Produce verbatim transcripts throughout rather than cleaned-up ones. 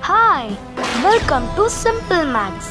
Hi, welcome to Simple Maths.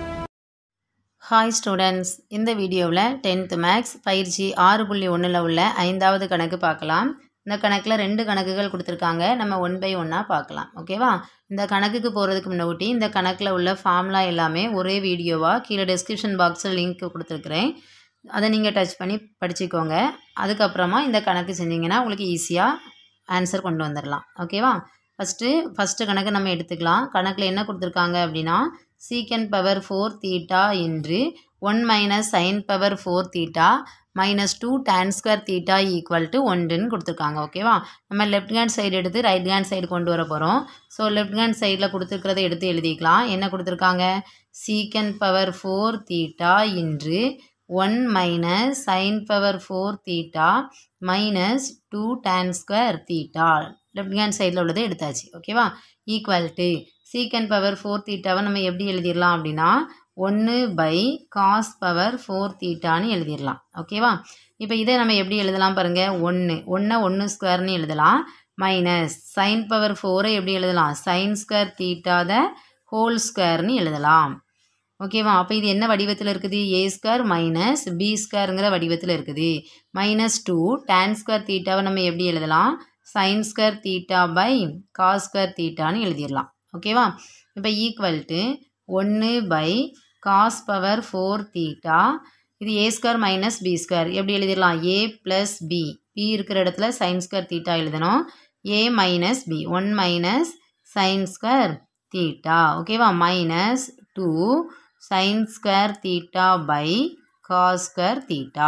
Hi students, இந்த வீடியோவில் tenth Maths பயிற்சி ஆறு புள்ளி ஒன்றில் உள்ள ஐந்தாவது கணக்கு பார்க்கலாம். இந்த கணக்கில் ரெண்டு கணக்குகள் கொடுத்துருக்காங்க. நம்ம ஒன் பை ஒன்னாக பார்க்கலாம். ஓகேவா? இந்த கணக்குக்கு போகிறதுக்கு முன்னாடி இந்த கணக்கில் உள்ள ஃபார்முலா எல்லாமே ஒரே வீடியோவாக கீழே டிஸ்கிரிப்ஷன் பாக்ஸில் லிங்க் கொடுத்துருக்குறேன். அதை நீங்கள் டச் பண்ணி படிச்சுக்கோங்க. அதுக்கப்புறமா இந்த கணக்கு செஞ்சிங்கன்னா உங்களுக்கு ஈஸியாக ஆன்சர் கொண்டு வந்துடலாம். ஓகேவா? ஃபஸ்ட்டு ஃபஸ்ட்டு கணக்கு நம்ம எடுத்துக்கலாம். கணக்கில் என்ன கொடுத்துருக்காங்க அப்படின்னா சீக்கண்ட் பவர் ஃபோர் தீட்டா என்று one minus sine power four theta minus two tan square theta equal to ஒன்றுன்னு கொடுத்துருக்காங்க. ஓகேவா? நம்ம லெஃப்ட் ஹேண்ட் சைடு எடுத்து ரைட் ஹேண்ட் சைடு கொண்டு வர போகிறோம். ஸோ லெஃப்ட் ஹேண்ட் சைடில் கொடுத்துருக்கிறத எடுத்து எழுதிக்கலாம். என்ன கொடுத்துருக்காங்க? சீக்கண்ட் பவர் ஃபோர் தீட்டா என்று one minus sine power four theta minus two tan square theta left hand சைடில் உள்ளதை எடுத்தாச்சு. ஓகேவா? Equal to secant power four தீட்டாவை நம்ம எப்படி எழுதிடலாம் அப்படின்னா ஒன்று பை காஸ் பவர் ஃபோர் தீட்டான்னு எழுதிடலாம். ஓகேவா? இப்போ இதை நம்ம எப்படி எழுதலாம் பாருங்கள். ஒன்று ஒன்றை ஒன்று ஸ்கொயர்னு எழுதலாம். மைனஸ் சைன் பவர் ஃபோரை எப்படி எழுதலாம்? Sine square theta the whole ஸ்கொயர்னு எழுதலாம். ஓகேவா? அப்போ இது என்ன வடிவத்தில் இருக்குது? ஏ ஸ்கொயர் மைனஸ் பி ஸ்கொயருங்கிற வடிவத்தில் இருக்குது. மைனஸ் டூ டேன் ஸ்கொயர் தீட்டாவை நம்ம எப்படி எழுதலாம்? Sine square theta by cos square தீட்டான்னு எழுதிடலாம். ஓகேவா? இப்போ ஈக்குவல் டு ஒன்று by cos power four theta இது A square minus B square எப்படி எழுதிடலாம்? ஏ ப்ளஸ் பி பி இருக்கிற இடத்துல சைன் ஸ்கொயர் தீட்டா எழுதணும். A minus B one minus sine square theta. ஓகேவா? Minus two sine square theta by cos square theta.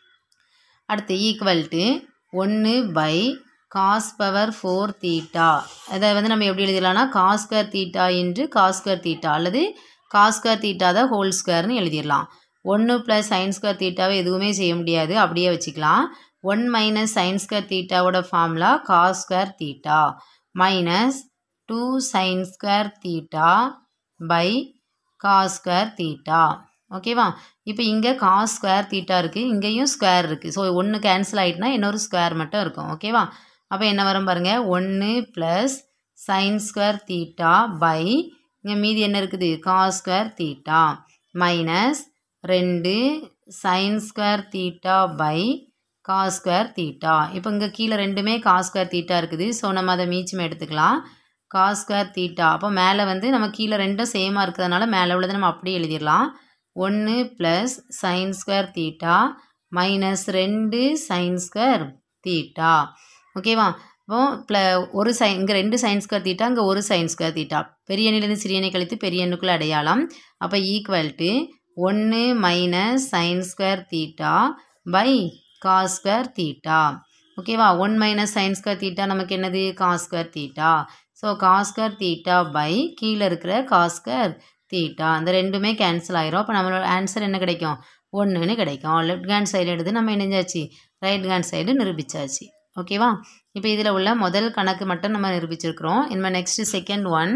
அடுத்து equal to ஒன்று by cos power four theta அதை வந்து நம்ம எப்படி எழுதிடலாம்னா காஸ் ஸ்கொயர் தீட்டா இன்று காஸ் ஸ்கொயர் தீட்டா அல்லது காஸ் ஸ்கொயர் தீட்டா தான் ஹோல் ஸ்கொயர்னு எழுதிடலாம். ஒன்று ப்ளஸ் சைன் ஸ்கொயர் தீட்டாவை எதுவுமே செய்ய முடியாது, அப்படியே வச்சுக்கலாம். ஒன் மைனஸ் சைன் ஸ்கொயர் தீட்டாவோட formula cos square theta minus two sine square theta by cos square theta. ஓகேவா? இப்போ இங்கே காஸ் ஸ்கொயர் தீட்டா இருக்குது, இங்கேயும் ஸ்கொயர் இருக்குது. ஸோ ஒன்று கேன்சல் ஆகிட்டுனா இன்னொரு ஸ்கொயர் மட்டும் இருக்கும். ஓகேவா? அப்போ என்ன வரும் பாருங்கள். ஒன்று plus sine square theta by இங்கே மீதி என்ன இருக்குது? காஸ் ஸ்கொயர் தீட்டா மைனஸ் ரெண்டு sine square theta by cos square theta. இப்போ இங்கே கீழே ரெண்டுமே காஸ் ஸ்கொயர் தீட்டா இருக்குது. ஸோ நம்ம அதை மீச்சம் எடுத்துக்கலாம். காஸ் ஸ்கொயர் தீட்டா அப்போ மேலே வந்து நம்ம கீழே ரெண்டும் சேமாக இருக்கிறதுனால மேலே உள்ளதை நம்ம அப்படியே எழுதிடலாம். ஒன்று plus sine square theta minus ரெண்டு சைன் ஸ்கொயர் தீட்டா. ஓகேவா? இப்போ ப்ள ஒரு சைன் இங்கே ரெண்டு சைன் ஸ்கொயர் தீட்டா இங்கே ஒரு சைன் ஸ்கொயர் தீட்டா பெரிய எண்ணிலிருந்து சிறிய எண்ணை கழித்து பெரிய எண்ணுக்குள்ளே அடையாளம். அப்போ ஈக்குவல் டு ஒன்று minus sine square theta by cos square theta. ஓகேவா? One minus sine square theta நமக்கு என்னது? Cos square theta. So cos square theta by கீழே இருக்கிற காஸ் ஸ்கொயர் தீட்டா அந்த ரெண்டுமே கேன்சல் ஆயிரும். அப்போ நம்மளோட ஆன்சர் என்ன கிடைக்கும்? ஒன்றுன்னு கிடைக்கும். லெஃப்ட் ஹேண்ட் சைடு எடுத்து நம்ம இணைஞ்சாச்சு, ரைட் ஹேண்ட் சைடு நிரூபிச்சாச்சு. ஓகேவா? இப்போ இதில் உள்ள முதல் கணக்கு மட்டும் நம்ம நிரூபிச்சிருக்கிறோம். இனிமேல் next second one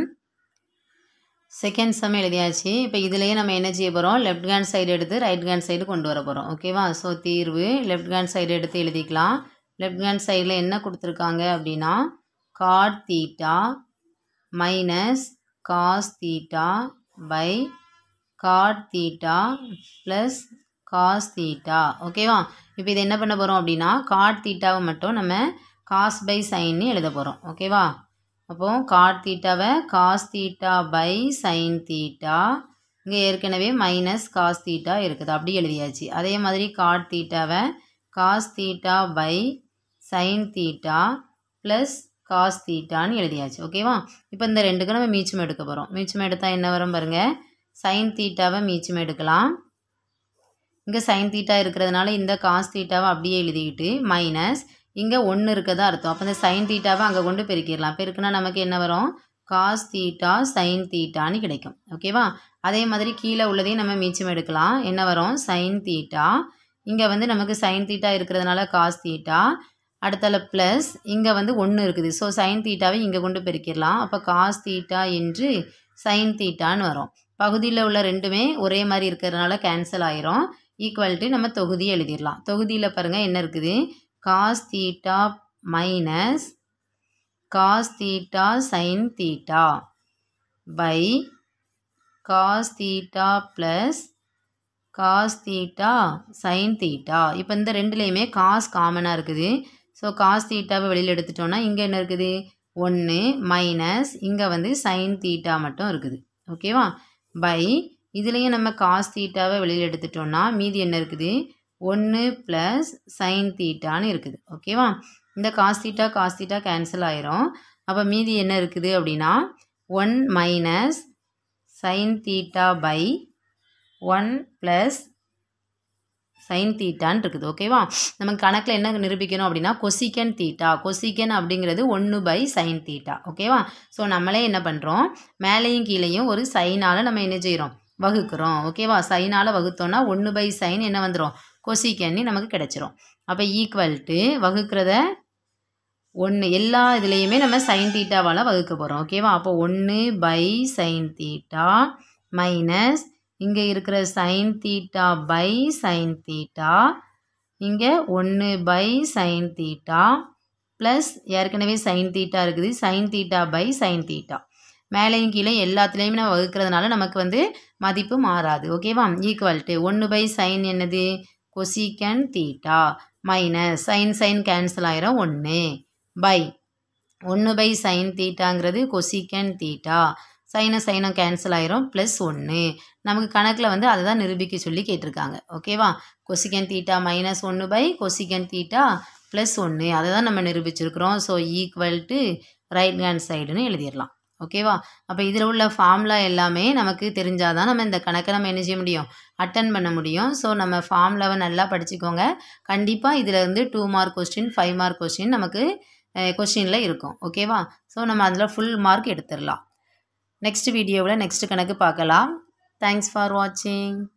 second sum எழுதியாச்சு. இப்போ இதுலேயே நம்ம என்ன செய்ய போகிறோம்? லெஃப்ட் ஹேண்ட் சைடு எடுத்து ரைட் ஹேண்ட் சைடு கொண்டு வர போகிறோம். ஓகேவா? ஸோ தீர்வு லெஃப்ட் ஹேண்ட் சைடு எடுத்து எழுதிக்கலாம். லெஃப்ட் ஹேண்ட் சைடில் என்ன கொடுத்துருக்காங்க அப்படின்னா cot theta minus cos theta by cot theta plus cos theta. ஓகேவா? இப்போ இது என்ன பண்ண போகிறோம் அப்படின்னா காட் தீட்டாவை மட்டும் நம்ம காஸ் பை சைன்னு எழுத போகிறோம். ஓகேவா? அப்போது காட் தீட்டாவை cos theta by sine theta இங்கே ஏற்கனவே மைனஸ் காஸ் தீட்டா இருக்குது, அப்படி எழுதியாச்சு. அதே மாதிரி காட் தீட்டாவை cos theta by sine theta plus cos தீட்டான்னு எழுதியாச்சு. ஓகேவா? இப்போ இந்த ரெண்டுக்கும் நம்ம மீச்சம் எடுக்க போகிறோம். மீச்சம் எடுத்தால் என்ன வரும் பாருங்கள். சைன் தீட்டாவை மீச்சம் எடுக்கலாம். இங்கே சைன் தீட்டா இருக்கிறதுனால இந்த காஸ் தீட்டாவை அப்படியே எழுதிக்கிட்டு மைனஸ் இங்கே ஒன்று இருக்கதான் அர்த்தம். அப்போ இந்த சைன் தீட்டாவை அங்கே கொண்டு பெருக்கிடலாம். பெருக்குனா நமக்கு என்ன வரும்? காஸ் தீட்டா சைன் தீட்டான்னு கிடைக்கும். ஓகேவா? அதே மாதிரி கீழே உள்ளதையும் நம்ம மீச்சம் எடுக்கலாம். என்ன வரும்? சைன் தீட்டா இங்கே வந்து நமக்கு சைன் தீட்டா இருக்கிறதுனால காஸ் தீட்டா அடுத்தால ப்ளஸ் இங்கே வந்து ஒன்று இருக்குது. ஸோ சைன் தீட்டாவை இங்கே கொண்டு பெருக்கிடலாம். அப்போ காஸ் தீட்டா என்று சைன் தீட்டான்னு வரும். பகுதியில் உள்ள ரெண்டுமே ஒரே மாதிரி இருக்கிறதுனால கேன்சல் ஆயிரும். ஈக்குவல் டு நம்ம தொகுதி எழுதிடலாம். தொகுதியில் பாருங்கள் என்ன இருக்குது? Cos theta minus cos theta sine theta by cos theta plus cos theta sine theta. இப்போ இந்த ரெண்டுலேயுமே காஸ் காமனாக இருக்குது. ஸோ காஸ் தீட்டாவை வெளியில் எடுத்துட்டோன்னா இங்கே என்ன இருக்குது, ஒன்று மைனஸ் இங்கே வந்து சைன் தீட்டா மட்டும் இருக்குது. ஓகேவா? பை இதுலேயும் நம்ம காஸ் தீட்டாவை வெளியில் எடுத்துட்டோன்னா மீதி என்ன இருக்குது, ஒன்று ப்ளஸ் சைன் தீட்டான்னு இருக்குது. ஓகேவா? இந்த cos theta cos theta cancel ஆயிரும். அப்போ மீதி என்ன இருக்குது அப்படின்னா one minus sine theta by one plus sine தீட்டான்னு இருக்குது. ஓகேவா? நமக்கு கணக்கில் என்ன நிரூபிக்கணும் அப்படின்னா கொசிக்கன் தீட்டா. கொசிக்கன் அப்படிங்கிறது ஒன்று பை சைன் தீட்டா. ஓகேவா? ஸோ நம்மளே என்ன பண்ணுறோம், மேலேயும் கீழேயும் ஒரு சைனால் நம்ம என்ன செய்கிறோம், வகுக்கிறோம். ஓகேவா? சைனால் வகுத்தோன்னா ஒன்று பை சைன் என்ன வந்துடும், கொசிக்கன்னு நமக்கு கிடச்சிரும். அப்போ ஈக்குவல் டு வகுக்கிறத ஒன்று எல்லா இதுலேயுமே நம்ம சைன் தீட்டாவால் வகுக்க போகிறோம். ஓகேவா? அப்போ ஒன்று பை சைன் தீட்டா மைனஸ் இங்கே இருக்கிற sine theta by sine theta, இங்கே ஒன்று பை சைன் தீட்டா ப்ளஸ் ஏற்கனவே சைன் தீட்டா இருக்குது, sine theta by sine theta. மேலேயும் கீழே எல்லாத்துலேயுமே நம்ம வகுக்கிறதுனால நமக்கு வந்து மதிப்பு மாறாது. ஓகேவா? ஈக்குவல் டு ஒன்று பை சைன் என்னது, cosecant theta minus sine sine cancel ஆயிரும் ஒன்று பை ஒன்று பை சைன் தீட்டாங்கிறது கொசிக்கன் தீட்டா, சைனை சைனை கேன்சல் ஆயிரும் ப்ளஸ் ஒன்று. நமக்கு கணக்கில் வந்து அதை தான் நிரூபிக்க சொல்லி கேட்டிருக்காங்க. ஓகேவா? கொசிக்கன் தீட்டா மைனஸ் ஒன்று பை கொசிக்கன் தீட்டா ப்ளஸ் ஒன்று, அதை தான் நம்ம நிரூபிச்சிருக்கிறோம். So equal to right hand சைடுன்னு எழுதிடலாம். ஓகேவா? அப்போ இதில் உள்ள ஃபார்முலா எல்லாமே நமக்கு தெரிஞ்சால் தான் நம்ம இந்த கணக்கை நம்ம என்ன செய்ய முடியும், அட்டன் பண்ண முடியும். ஸோ நம்ம ஃபார்முலாவை நல்லா படிச்சுக்கோங்க. கண்டிப்பாக இதில் இருந்து two mark question five mark question நமக்கு கொஸ்டினில் இருக்கும். ஓகேவா? ஸோ நம்ம அதில் ஃபுல் மார்க் எடுத்துடலாம். நெக்ஸ்ட் வீடியோவில் நெக்ஸ்ட் கணக்கு பார்க்கலாம். தேங்க்ஸ் ஃபார் வாட்சிங்.